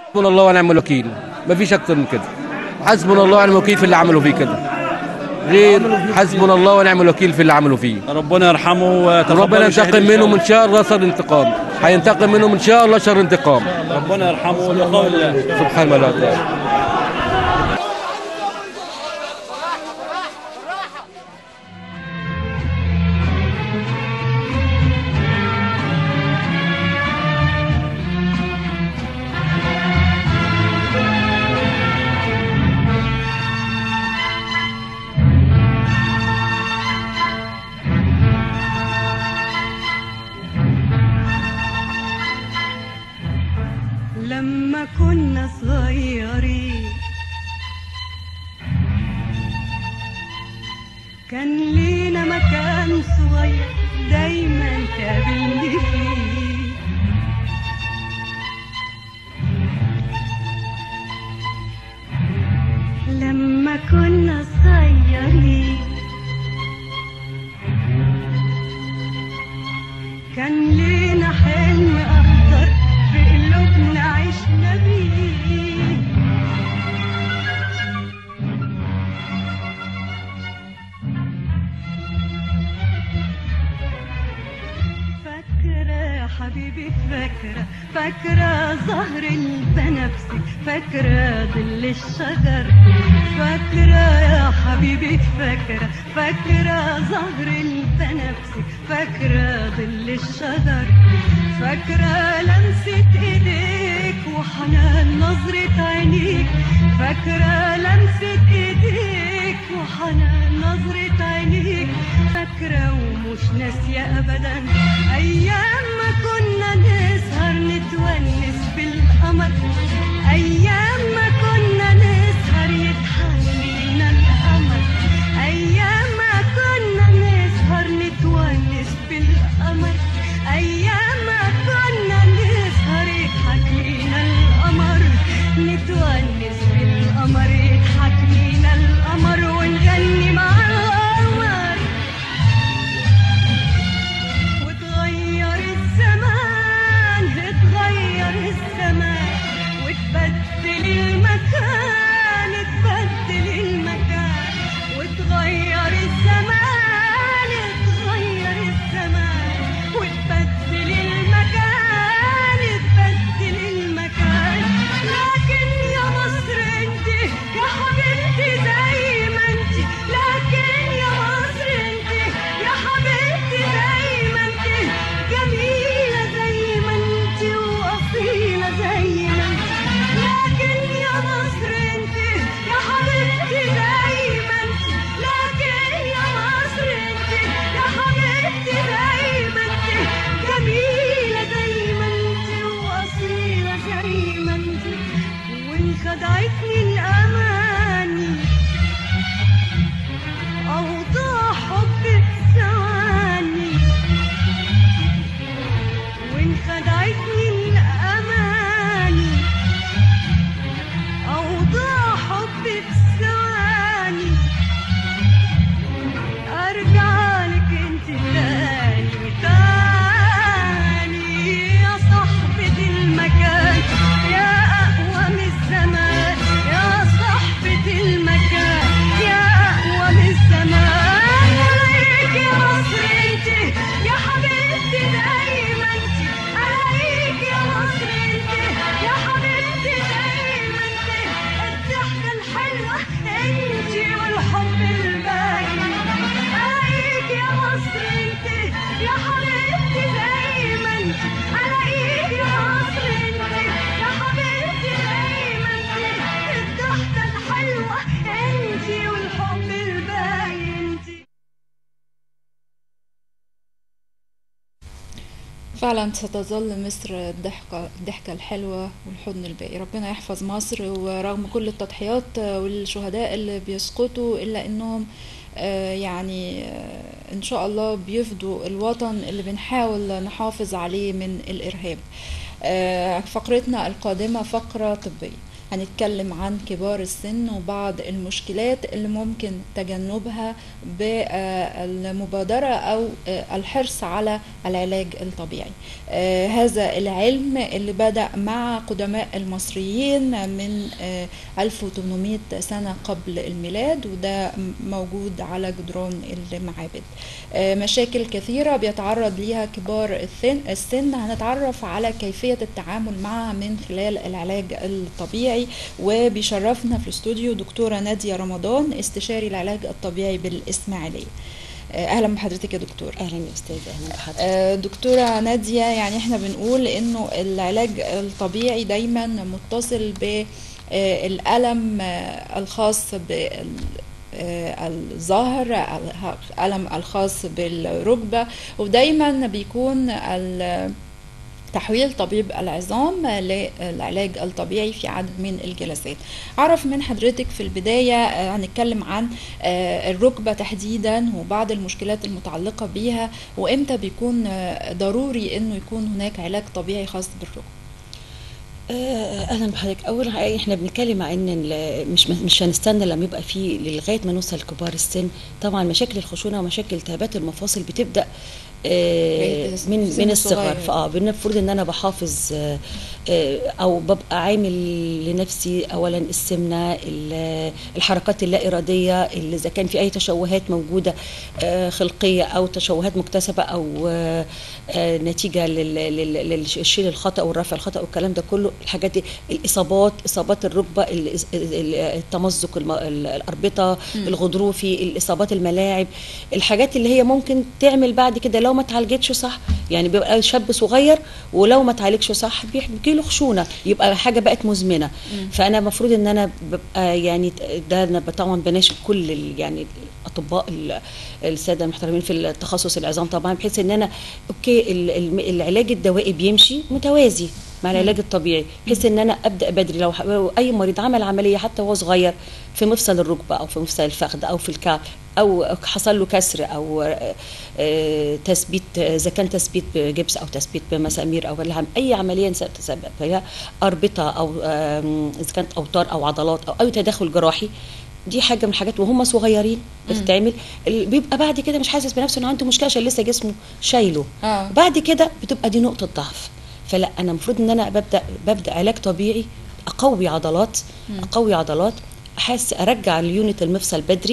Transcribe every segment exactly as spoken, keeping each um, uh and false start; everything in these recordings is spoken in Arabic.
حسبنا الله ونعم الوكيل، مفيش اكتر من كده. حسبنا الله ونعم الوكيل في اللي عملوا فيه كده، غير حسبنا الله ونعم الوكيل في اللي عملوا فيه. ربنا يرحمه ويتقبل. ربنا ينتقم منهم ان شاء الله شر انتقام، هينتقم منهم ان شاء الله شر انتقام. ربنا يرحمه بقول الله سبحان الله تعالى. لما كنا صغيرين كان لينا مكان صغير دايما تقابلني فيه، لما كنا صغيرين كان لينا حلم أخضر في قلوبنا عشنا بيه، فاكرة يا حبيبي فاكرة، فاكرة زهر البنفسي، فاكرة ظل الشجر، فاكرة يا حبيبي فاكرة، فاكرة زهر البنفسي، فاكرة ظل الشجر، فاكرة لمسة ايديك وحنان نظرة عينيك، فاكرة لمسة ايديك وحنان نظرة عينيك، فاكرة ومش ناسية ابدا ايام ما كنا نسهر نتونس بالقمر، ايام ما كنا نسهر يضحك لينا القمر، ايام ما كنا نسهر نتونس بالقمر، ايام ما كنا نسهر يضحك لينا القمر، نتونس بالقمر يضحك لينا القمر ونغني مع القمر، وتغير الزمان اتغير الزمان وتبدل المكان اتبدل المكان، وتغير الزمان اتغير الزمان وتبدل المكان اتبدل المكان، لكن يا مصر انت يا حبيبتي زي ما انت، لكن يا مصر انت يا حبيبتي زي ما انت، جميلة زي ما انت وأصيلة زي ما انت، لكن يا مصر انت يا حبيبتي زي ما انت، لكن يا مصر انت يا حبيبتي زي ما انت، جميلة زي ما انت وأصيلة زي ما انت، وإن خدعتني الأماني أوضاع حبك ثواني، وإن خدعتني الأماني أوضاع حبك ثواني، أرجع لك انت تاني تاني يا صاحبة المكان، يا أقوى من الزمان، يا صاحبة المكان، يا أقوى من الزمان، عليك يا مصر انت يا حبيبتي دايما انت، عليك يا مصر انت يا حبيبتي دايما انت، الضحكة الحلوة انت والحب الباين، عليك يا مصر انت يا حبيبتي دايما انت، عليك يا مصر انت يا حبيبتي دايما انت، الضحكة الحلوة انت والحب الباين انت. فعلا ستظل مصر الضحكة الضحكة الحلوة والحضن الباقي. ربنا يحفظ مصر، ورغم كل التضحيات والشهداء اللي بيسقطوا إلا إنهم آه يعني آه إن شاء الله بيفدوا الوطن اللي بنحاول نحافظ عليه من الإرهاب. آه فقرتنا القادمة فقرة طبية. هنتكلم عن كبار السن وبعض المشكلات اللي ممكن تجنبها بالمبادرة أو الحرص على العلاج الطبيعي. هذا العلم اللي بدأ مع قدماء المصريين من ألف وثمانمائة سنة قبل الميلاد، وده موجود على جدران المعابد. مشاكل كثيرة بيتعرض ليها كبار السن، هنتعرف على كيفية التعامل معها من خلال العلاج الطبيعي. وبيشرفنا في الاستوديو دكتورة نادية رمضان، استشاري العلاج الطبيعي بالإسماعيلية. اهلا بحضرتك يا دكتور. اهلا يا استاذه. اهلا بحضرتك. دكتوره ناديه، يعني احنا بنقول انه العلاج الطبيعي دايما متصل بالالم الخاص بالظهر، الالم الخاص بالركبه، ودايما بيكون تحويل طبيب العظام للعلاج الطبيعي في عدد من الجلسات. أعرف من حضرتك في البداية، هنتكلم عن الركبة تحديدا وبعض المشكلات المتعلقة بيها، وإمتى بيكون ضروري إنه يكون هناك علاج طبيعي خاص بالركبة. اهلا بحضرتك. اول حاجه احنا بنتكلم عن ان مش مش هنستنى لما يبقى في لغايه ما نوصل لكبار السن. طبعا مشاكل الخشونه ومشاكل التهابات المفاصل بتبدا آه من من الصغر. فاه المفروض ان انا بحافظ آه او ببقى عامل لنفسي اولا السمنه، الحركات اللا اراديه، اللي اذا كان في اي تشوهات موجوده آه خلقيه او تشوهات مكتسبه او آه نتيجه للشيل الخطا والرفع الخطا والكلام ده كله. الحاجات دي، الاصابات، اصابات الركبه، التمزق الاربطه، الغضروفي، الاصابات الملاعب، الحاجات اللي هي ممكن تعمل بعد كده لو ما اتعالجتش صح. يعني بيبقى شاب صغير ولو ما اتعالجش صح بيجي له خشونه، يبقى حاجه بقت مزمنه. فانا المفروض ان انا ببقى يعني ده انا طبعا بناشد كل يعني الاطباء الساده المحترمين في التخصص العظام طبعا، بحيث ان انا اوكي العلاج الدوائي بيمشي متوازي مع العلاج الطبيعي، بحيث ان انا ابدا بدري. لو اي مريض عمل عمليه حتى وهو صغير في مفصل الركبه او في مفصل الفخذ او في الكعب، او حصل له كسر او تثبيت، اذا كان تثبيت بجبس او تثبيت بمسامير او اي عمليه تسبب فيها اربطه او اذا كانت اوتار او عضلات او اي تدخل جراحي، دي حاجه من الحاجات وهم صغيرين بتتعمل. بيبقى بعد كده مش حاسس بنفسه انه عنده مشكله عشان لسه جسمه شايله. آه. بعد كده بتبقى دي نقطه ضعف. فلا انا المفروض ان انا ببدا ببدا علاج طبيعي، اقوي عضلات اقوي عضلات احس ارجع اليونت المفصل بدري.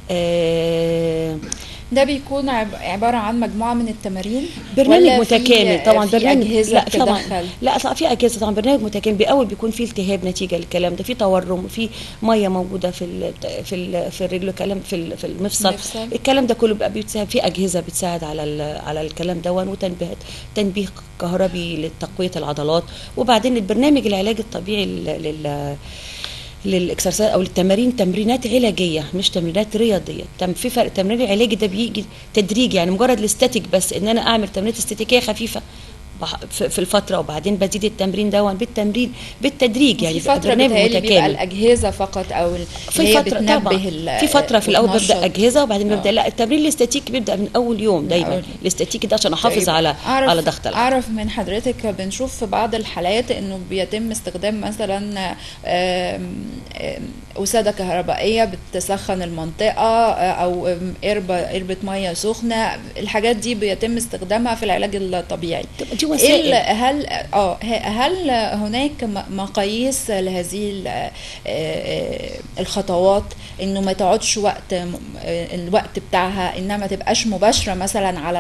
آه ده بيكون عباره عن مجموعه من التمارين، برنامج متكامل طبعا. برنامج لا طبعا لا طبعا في اجهزه طبعا. برنامج متكامل باول بيكون فيه التهاب نتيجه للكلام ده، في تورم، في ميه موجوده في ال في ال في الرجل كلام في في المفصل، الكلام ده كله بيبقى بيتساعد في اجهزه بتساعد على على الكلام ده، وتنبيه تنبيه كهربي لتقويه العضلات. وبعدين البرنامج العلاج الطبيعي لل للاكسرسايز او للتمارين تمرينات علاجيه مش تمرينات رياضيه. في فرق، التمرين العلاجي ده بيجي تدريجي، يعني مجرد الاستاتيك بس ان انا اعمل تمرينات استاتيكيه خفيفه في الفتره، وبعدين بزيد التمرين ده بالتمرين بالتدريج. يعني في فتره بتهيألي بيبقى الاجهزه فقط او في فتره طبعا في فتره في الاول ببدا اجهزه وبعدين ببدا لا التمرين الاستاتيكي بيبدا من اول يوم دايما. الاستاتيكي ده عشان احافظ على على ضغط العضله. اعرف من حضرتك بنشوف في بعض الحالات انه بيتم استخدام مثلا وساده كهربائيه بتسخن المنطقه او قربه قربه ميه سخنه. الحاجات دي بيتم استخدامها في العلاج الطبيعي. إيه هل اه هل هناك مقاييس لهذه الخطوات، انه ما تقعدش وقت الوقت بتاعها، انها ما تبقاش مباشره مثلا على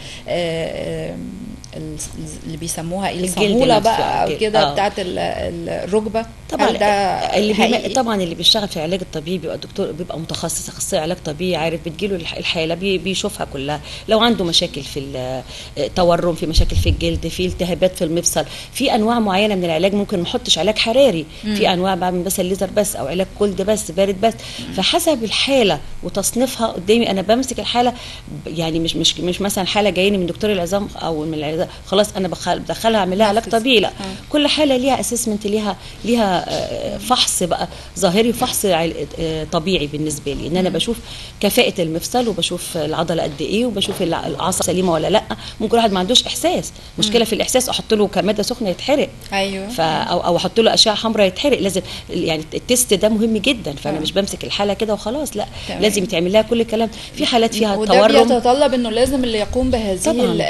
اللي بيسموها الصاموله بقى او كده آه. بتاعت الركبه طبعا. ده اللي طبعا اللي بيشتغل في العلاج الطبيعي بيبقى الدكتور بيبقى متخصص اخصائي علاج طبيعي، عارف بتجيله الحاله بيشوفها كلها. لو عنده مشاكل في التورم، في مشاكل في الجلد، في التهابات في المفصل، في انواع معينه من العلاج ممكن ما احطش علاج حراري، مم. في انواع بعمل بس الليزر بس او علاج كولد بس بارد بس. مم. فحسب الحاله وتصنيفها قدامي انا بمسك الحاله، يعني مش مش مش مثلا حاله جايني من دكتور العظام او من كده خلاص انا بخل- بدخلها اعمل لها علاج نفذ. طبيعي، لا. آه. كل حاله ليها اسسمنت، ليها ليها آه، فحص بقى ظاهري وفحص عل- آه، طبيعي بالنسبه لي، ان انا بشوف كفاءه المفصل وبشوف العضله قد ايه وبشوف الع- العصب سليمه ولا لا. ممكن واحد ما عندوش احساس، مشكله في الاحساس، احط له كماده سخنه يتحرق، ايوه ف او او احط له اشعه حمراء يتحرق. لازم يعني التست ده مهم جدا، فانا آه. مش بمسك الحاله كده وخلاص، لا. تمام. لازم يتعمل لها كل الكلام. في حالات فيها وده تورم بيتطلب انه لازم اللي يقوم بهذه طبعاً. ال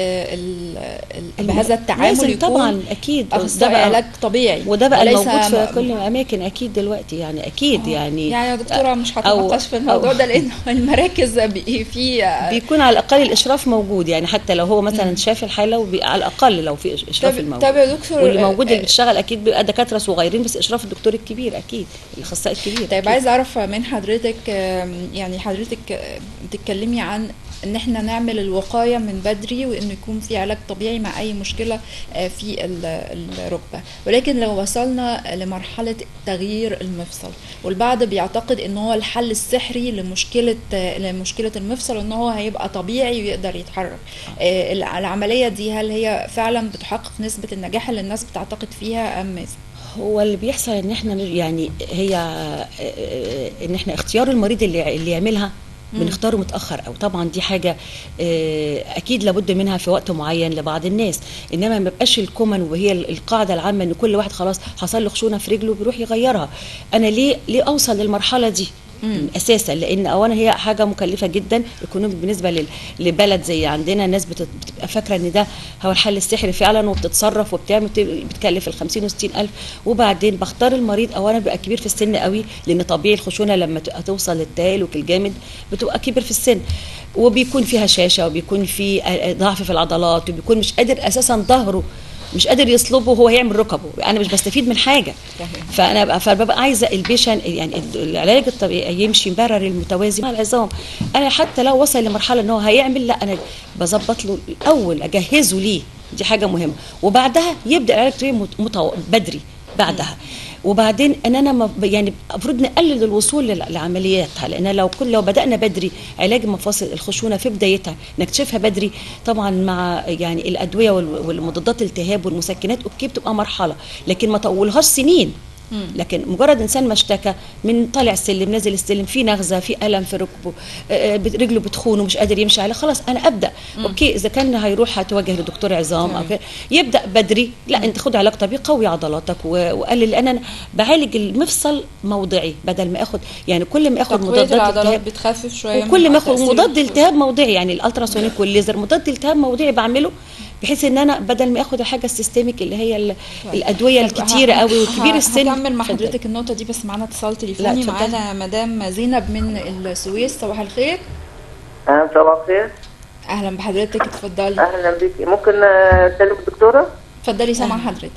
ال ال بهذا التعامل لازم يكون طبعا اكيد. اخصائي علاج طبيعي، وده بقى وليس الموجود في م- كل الاماكن اكيد دلوقتي، يعني اكيد يعني يعني يا دكتوره مش أو- هتناقش في الموضوع أو- ده لان المراكز بي- في بيكون على الاقل الاشراف موجود، يعني حتى لو هو مثلا شاف الحاله وبي... على الاقل لو في اشراف طب- الموجود. طب يا دكتور، واللي موجود اللي آه، بيشتغل اكيد بيبقى دكاتره صغيرين، بس اشراف الدكتور الكبير اكيد، الاخصائي الكبير طيب أكيد. عايز اعرف من حضرتك، آم، يعني حضرتك آه، بتتكلمي عن ان احنا نعمل الوقايه من بدري، وانه يكون في علاج طبيعي مع اي مشكله آه، في ال- الركبه، ولكن لو وصلنا لمرحله تغيير المفصل والبعض بيعتقد ان هو الحل السحري لمشكله آه، لمشكله المفصل ان هو هيبقى طبيعي ويقدر يتحرك، آه، الع- العمليه دي هل هي فعلا بتحقق نسبه النجاح اللي الناس بتعتقد فيها ام ماذا؟ هو اللي بيحصل ان احنا مش- يعني هي آه، آه، ان احنا اختيار المريض اللي اللي يعملها بنختاره متاخر قوي. طبعا دي حاجه آه، اكيد لابد منها في وقت معين لبعض الناس، انما ما يبقاش الكومن وهي القاعده العامه ان كل واحد خلاص حصل له خشونه في رجله بيروح يغيرها. انا ليه ليه اوصل للمرحله دي اساسا؟ لان اولا هي حاجه مكلفه جدا ايكونومي بالنسبه لل- لبلد زي عندنا. الناس بت- بتبقى فاكره ان ده هو الحل السحري فعلا، وبتتصرف وبتعمل بت- بتكلف ال خمسين وستين الف. وبعدين بختار المريض اولا بيبقى كبير في السن قوي، لان طبيعي الخشونه لما تبقى توصل للتهالك الجامد بتبقى كبير في السن، وبيكون فيها شاشه، وبيكون في آه، ضعف في العضلات، وبيكون مش قادر اساسا ظهره مش قادر يصلبه وهو هيعمل ركبه. انا مش بستفيد من حاجه. فانا بقى فببقى عايزه البيشن يعني العلاج الطبيعي يمشي مبرر المتوازي مع العظام. انا حتى لو وصل لمرحله ان هو هيعمل، لا انا بظبط له الاول، اجهزه ليه، دي حاجه مهمه، وبعدها يبدا العلاج الطبيعي مت- متو... بدري بعدها. وبعدين ان انا ما- يعني المفروض نقلل الوصول لل- لعملياتها، لان لو كل لو بدانا بدري علاج مفاصل الخشونه في بدايتها نكتشفها بدري، طبعا مع يعني الادويه وال- والمضادات الالتهاب والمسكنات اوكي بتبقى مرحله، لكن ما طولهاش سنين. لكن مجرد انسان ما اشتكى من طالع السلم نازل السلم في نغزه في الم في ركبه، آه، آه، بت- رجله بتخونه مش قادر يمشي عليها، خلاص انا ابدا اوكي. اذا كان هيروح هتوجه لدكتور عظام او كده يبدا بدري، لا انت خد علاج طبيعي قوي عضلاتك و- وقلل، لان انا بعالج المفصل موضعي بدل ما اخد يعني كل ما اخد تقويه مضادات العضلات التهاب، بتخفف شويه من وكل ما اخد تأثير مضاد الخشونة. التهاب موضعي يعني الالتراسونيك والليزر مضاد التهاب موضعي بعمله، بحيث ان انا بدل ما اخد الحاجه السيستميك اللي هي ال- الادويه طب الكتيره ه- قوي وكبير ه- السن. هكمل مع اتفضل. حضرتك النقطه دي، بس معانا اتصال لا، تليفوني. اتفضل. معانا مدام زينب من السويس. صباح الخير. أهلا، صباح الخير. اهلا بحضرتك، اتفضلي. أهلا بك. ممكن آه، أكلم الدكتورة؟ اتفضلي سامع حضرتك.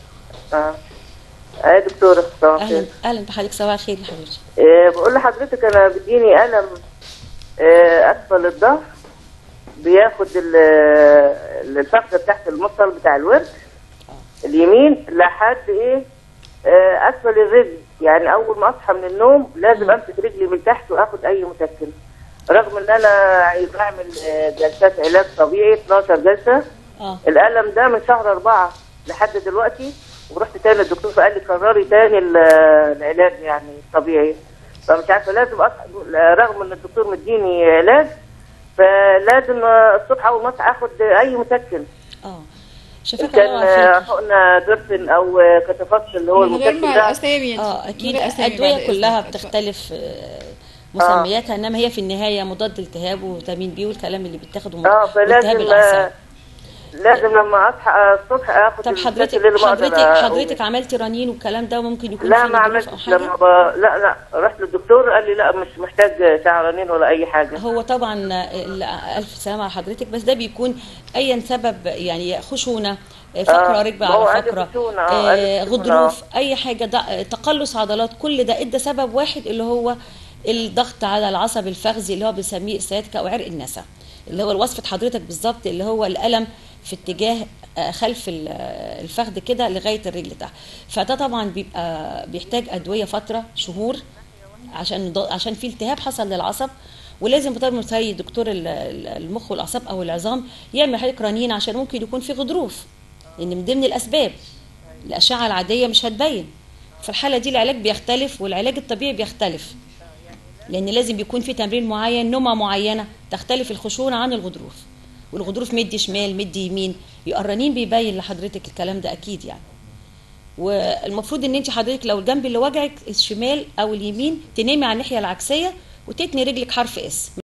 اه أي دكتورة، صباح اهلا الخير. اهلا بحضرتك، صباح الخير يا حبيبتي. آه، بقول لحضرتك أنا بيجيني ألم آه، أسفل الظهر، بياخد ال- ال- الفخذة تحت المفصل بتاع الورك اليمين لحد إيه آه، أسفل الرجل. يعني أول ما أصحى من النوم لازم أمسك رجلي من تحت وآخد أي مسكن، رغم إن أنا بعمل آه، جلسات علاج طبيعي اتناشر جلسة. اه الألم ده من شهر أربعة لحد دلوقتي، ورحت تاني الدكتور فقال لي كرري تاني ال- العلاج يعني الطبيعي. فمش عارفة لازم أصحى، رغم إن الدكتور مديني علاج فلازم الصبح أول ما أصحى آخد أي مسكن، اه إن شفاك كان الله يعافيك. حقنة دورفين أو كتفصل اللي هو من غير المسكن ما ده. الاسامي. اه اكيد من غير أسامي الادويه بعد كلها إذنك. بتختلف آه، مسمياتها، انما هي في النهايه مضاد التهاب وفيتامين بي والكلام اللي بيتاخده من اه والتهاب فلازم الاعصاب. لازم لما أصحى الصبح آخد طب المسكن حضرتك اللي ما أقدر حضرتك أقوم. حضرتك عملتي رنين والكلام ده، وممكن يكون لا في ما ظروف او عملتش. حاجه. لما ب... لا لا رحت للدكتور قال لي لا مش محتاج شعرانين ولا اي حاجه. هو طبعا ال- الف سلامه على حضرتك، بس ده بيكون ايا سبب يعني خشونه، فقره آه، ركبه هو على قال لي فقره، خشونة، آه، قال لي آه، خشونة، غضروف، اي حاجه، ضع- تقلص عضلات، كل ده ادى سبب واحد اللي هو الضغط على العصب الفخذي اللي هو بنسميه السياتيكا او عرق النسا، اللي هو وصفه حضرتك بالظبط، اللي هو الالم في اتجاه آه، خلف ال- آه، الفخذ كده لغايه الرجل تحت. فده طبعا بيبقى بيحتاج ادويه فتره شهور عشان عشان في التهاب حصل للعصب، ولازم طبعا زي دكتور المخ والاعصاب او العظام يعمل حضرتك رنين عشان ممكن يكون في غضروف، لان من ضمن الاسباب الاشعه العاديه مش هتبين. في الحاله دي العلاج بيختلف والعلاج الطبيعي بيختلف، لان لازم يكون في تمرين معين، نومه معينه تختلف الخشونه عن الغضروف. والغضروف مدي شمال مدي يمين، الرنين بيبين لحضرتك الكلام ده اكيد يعني. والمفروض ان انت حضرتك لو الجنب اللي وجعك الشمال او اليمين تنامي على الناحيه العكسيه وتتني رجلك حرف اس.